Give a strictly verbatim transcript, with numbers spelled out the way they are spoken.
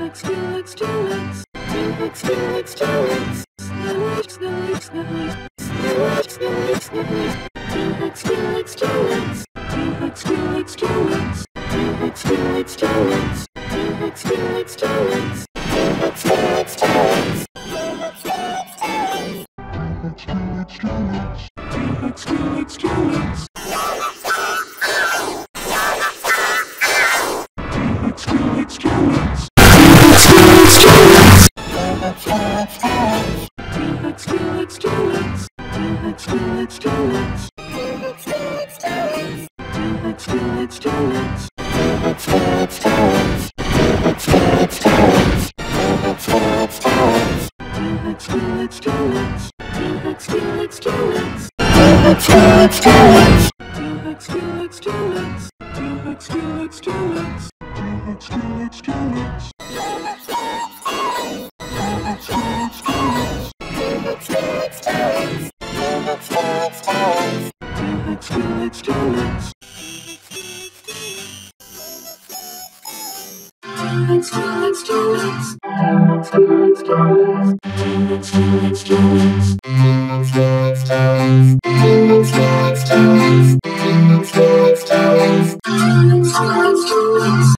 Dulux, Dulux, Dulux. Dulux, Dulux, Dulux. Dulux, Dulux, Dulux. Dulux, Dulux, Dulux. Dulux, Dulux, Dulux. Dulux, Dulux, Dulux. Dulux, Dulux, Dulux. Dulux, Dulux, Dulux. Dulux, Dulux, Dulux. Dulux, Dulux, Dulux. Dulux, Dulux, Dulux.